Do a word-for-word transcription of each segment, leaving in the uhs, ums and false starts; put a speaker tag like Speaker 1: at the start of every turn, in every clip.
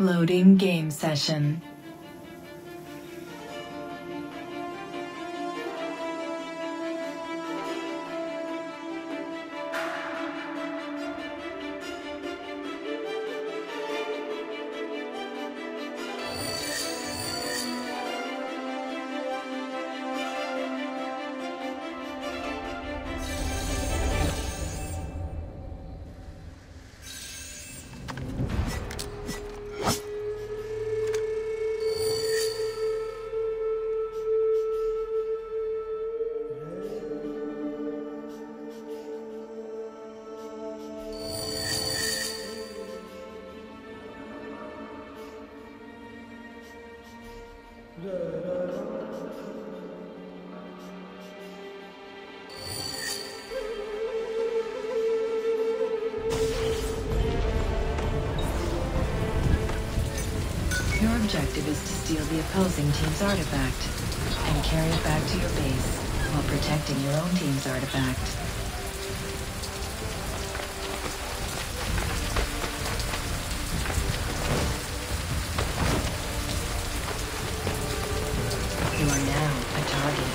Speaker 1: Loading game session. Your objective is to steal the opposing team's artifact and carry it back to your base while protecting your own team's artifact. You are now a target.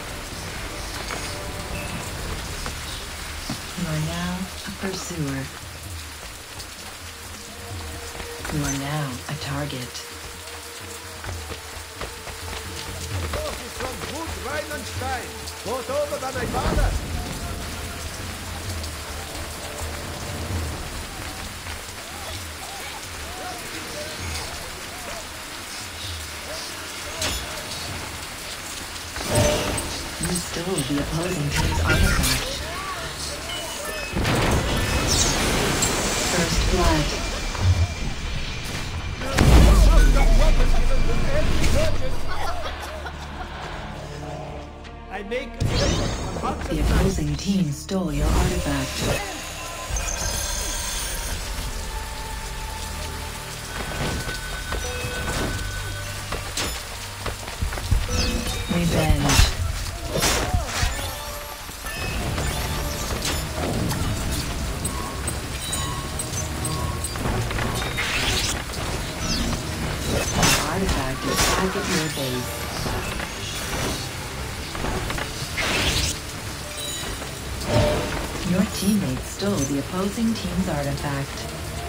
Speaker 1: You are now a pursuer. You are now a target.
Speaker 2: Rheinland-Stein, brought over by my father.
Speaker 1: You stole the opposing team's artifact. First blood.
Speaker 2: I make a statement.
Speaker 1: The opposing team stole your artifact. Revenge. The artifact is back at your base. Your teammates stole the opposing team's artifact.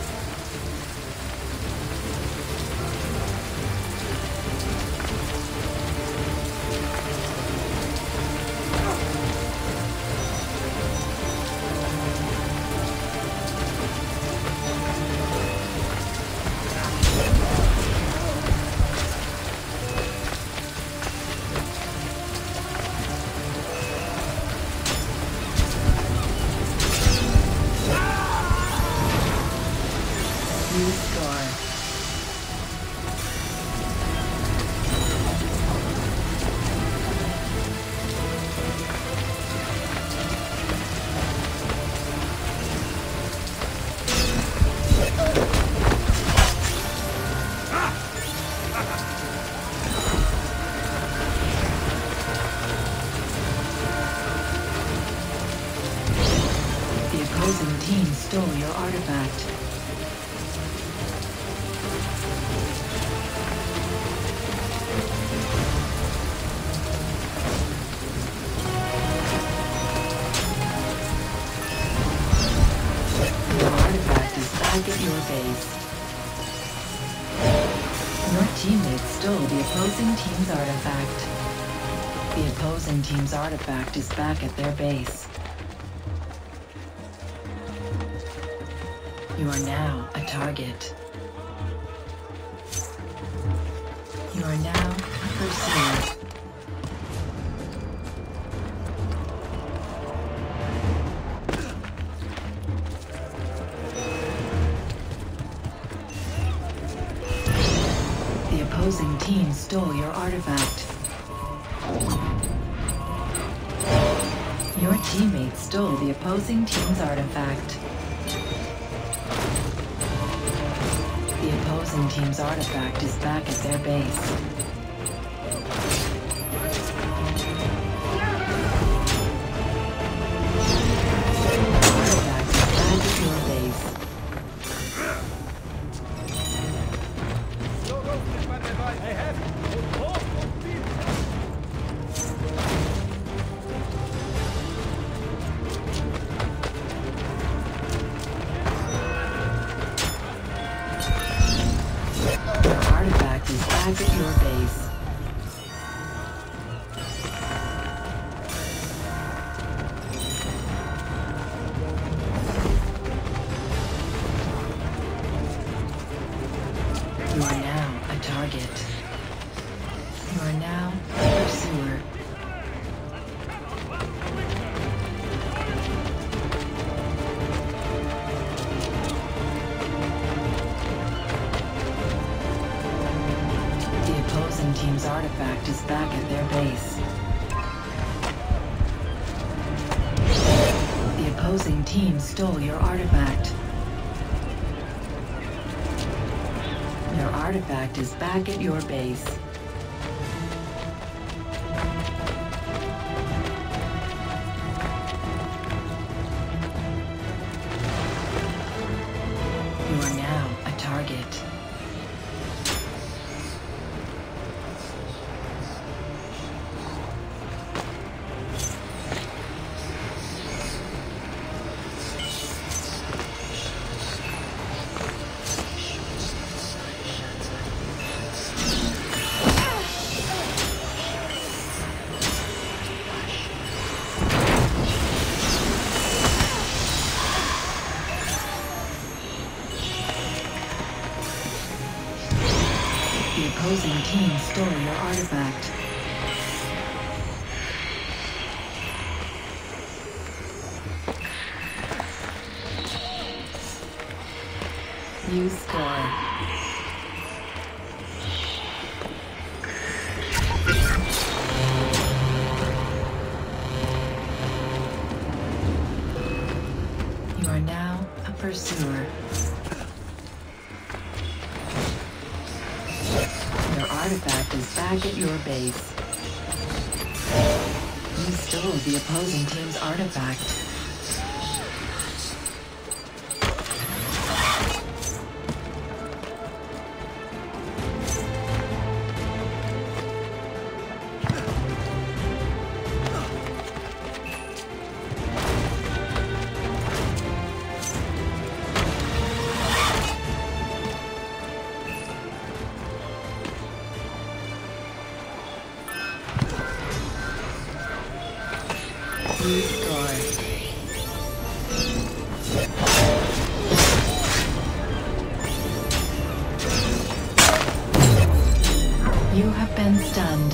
Speaker 1: You score. The opposing team stole your artifact. Back at your base. Your teammates stole the opposing team's artifact. The opposing team's artifact is back at their base. You are now a target. You are now a pursuer. The opposing team stole your artifact. Your teammates stole the opposing team's artifact. The opposing team's artifact is back at their base. Artifact is back at your base. back at your base. You are now a target. You are now a pursuer. The opposing team's artifact is back at their base. The opposing team stole your artifact. Your artifact is back at your base. You are now a target. The opposing team stole your artifact. You score. You are now a pursuer. Your artifact is back at your base. You stole the opposing team's artifact. You score. You have been stunned.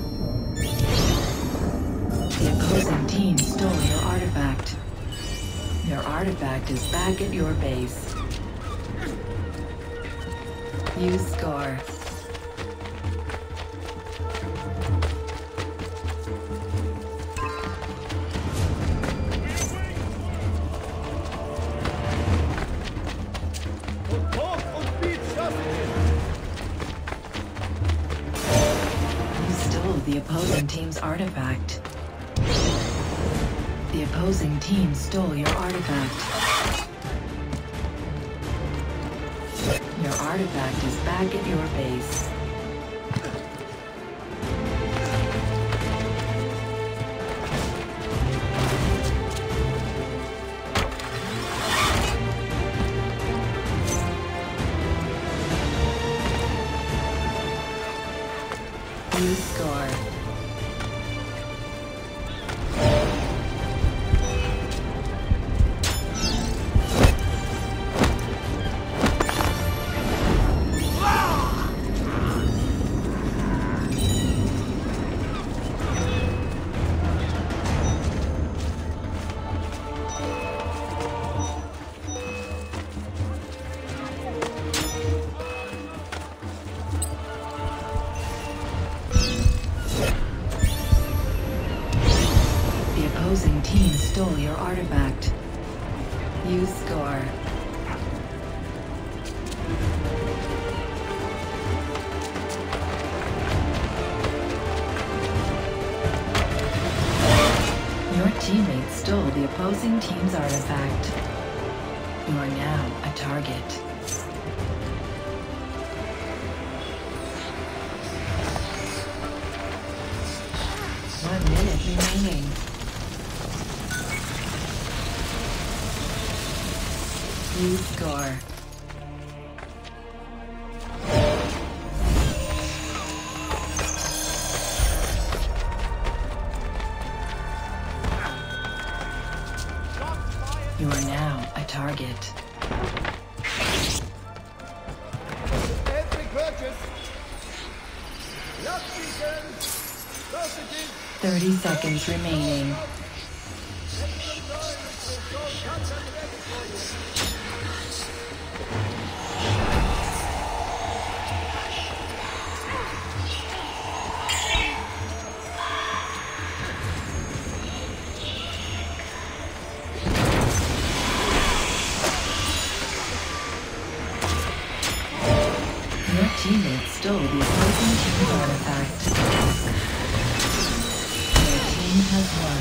Speaker 1: The opposing team stole your artifact. Your artifact is back at your base. You score. The opposing team's artifact. The opposing team stole your artifact. Your artifact is back at your base. You score. Opposing team stole your artifact. You score. Your teammates stole the opposing team's artifact. You are now a target. One minute remaining. You score. target.
Speaker 2: Every purchase. Lock beacons. Sausages.
Speaker 1: thirty seconds remaining. Your teammates stole the opposing team's artifact. Your team has won.